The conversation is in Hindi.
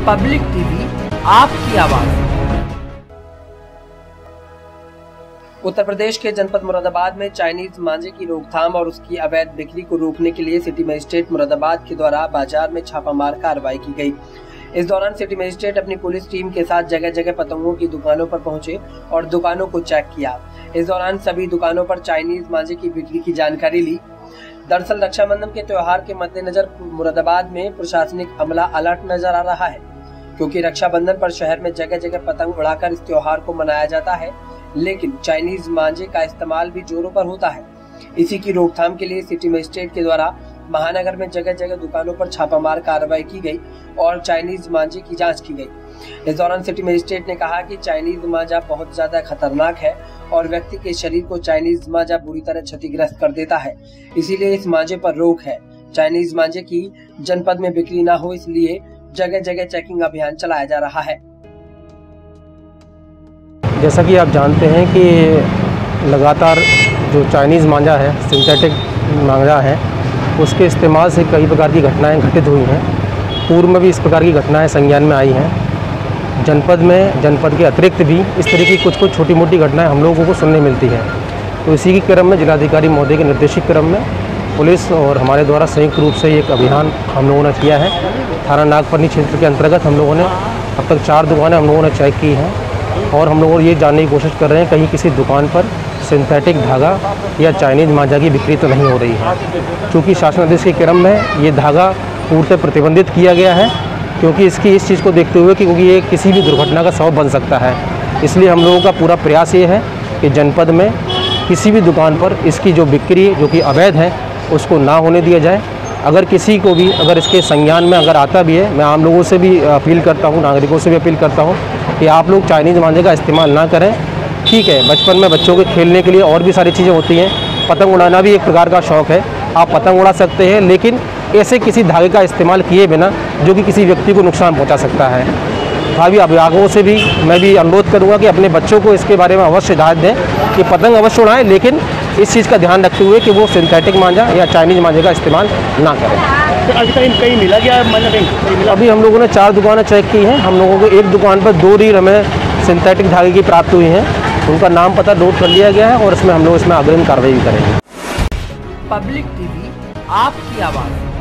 पब्लिक टीवी, आपकी आवाज। उत्तर प्रदेश के जनपद मुरादाबाद में चाइनीज मांझे की रोकथाम और उसकी अवैध बिक्री को रोकने के लिए सिटी मजिस्ट्रेट मुरादाबाद के द्वारा बाजार में छापामार कार्रवाई की गई। इस दौरान सिटी मजिस्ट्रेट अपनी पुलिस टीम के साथ जगह जगह पतंगों की दुकानों पर पहुंचे और दुकानों को चेक किया। इस दौरान सभी दुकानों पर चाइनीज मांझे की बिक्री की जानकारी ली। दरअसल रक्षाबंधन के त्योहार के मद्देनजर मुरादाबाद में प्रशासनिक अमला अलर्ट नजर आ रहा है, क्योंकि रक्षाबंधन पर शहर में जगह जगह पतंग उड़ाकर इस त्योहार को मनाया जाता है, लेकिन चाइनीज मांझे का इस्तेमाल भी जोरों पर होता है। इसी की रोकथाम के लिए सिटी मजिस्ट्रेट के द्वारा महानगर में जगह जगह दुकानों पर छापामार कार्रवाई की गई और चाइनीज मांझे की जांच की गई। इस दौरान सिटी मजिस्ट्रेट ने कहा कि चाइनीज मांझा बहुत ज्यादा खतरनाक है और व्यक्ति के शरीर को चाइनीज मांझा बुरी तरह क्षतिग्रस्त कर देता है, इसीलिए इस मांझे पर रोक है। चाइनीज मांझे की जनपद में बिक्री न हो, इसलिए जगह जगह चेकिंग अभियान चलाया जा रहा है। जैसा कि आप जानते हैं कि लगातार जो चाइनीज़ मांझा है, सिंथेटिक मांझा है, उसके इस्तेमाल से कई प्रकार की घटनाएं घटित हुई हैं। पूर्व में भी इस प्रकार की घटनाएं संज्ञान में आई हैं। जनपद के अतिरिक्त भी इस तरह की कुछ छोटी मोटी घटनाएं हम लोगों को सुनने मिलती हैं। तो इसी के क्रम में जिलाधिकारी महोदय के निर्देशित क्रम में पुलिस और हमारे द्वारा संयुक्त रूप से एक अभियान हम लोगों ने किया है। थाना नागपन्नी क्षेत्र के अंतर्गत हम लोगों ने अब तक 4 दुकानें हम लोगों ने चेक की हैं और हम लोग ये जानने की कोशिश कर रहे हैं कहीं किसी दुकान पर सिंथेटिक धागा या चाइनीज़ मांझा की बिक्री तो नहीं हो रही है। चूँकि शासनादेश के क्रम में ये धागा पूर्णतः प्रतिबंधित किया गया है, क्योंकि इस चीज़ को देखते हुए क्योंकि ये किसी भी दुर्घटना का सबब बन सकता है। इसलिए हम लोगों का पूरा प्रयास ये है कि जनपद में किसी भी दुकान पर इसकी जो बिक्री जो कि अवैध है उसको ना होने दिया जाए। अगर किसी को भी अगर इसके संज्ञान में अगर आता भी है, मैं आम लोगों से भी अपील करता हूँ, नागरिकों से भी अपील करता हूँ कि आप लोग चाइनीज़ मांझे का इस्तेमाल ना करें। ठीक है, बचपन में बच्चों के खेलने के लिए और भी सारी चीज़ें होती हैं, पतंग उड़ाना भी एक प्रकार का शौक़ है, आप पतंग उड़ा सकते हैं, लेकिन ऐसे किसी धागे का इस्तेमाल किए बिना जो कि किसी व्यक्ति को नुकसान पहुँचा सकता है। भावी अभिभावकों से भी मैं भी अनुरोध करूँगा कि अपने बच्चों को इसके बारे में अवश्य हिदायत दें कि पतंग अवश्य उड़ाएं, लेकिन इस चीज़ का ध्यान रखते हुए कि वो सिंथेटिक मांझा या चाइनीज़ मांझे का इस्तेमाल ना करें। तो अभी तक कहीं मिला गया है? अभी हम लोगों ने 4 दुकानें चेक की हैं। हम लोगों को एक दुकान पर 2 रील हमें सिंथेटिक धागे की प्राप्त हुई हैं, उनका नाम पता नोट कर लिया गया है और इसमें हम लोग इसमें अग्रिम कार्रवाई भी करेंगे। पब्लिक टीवी, आपकी आवाज़।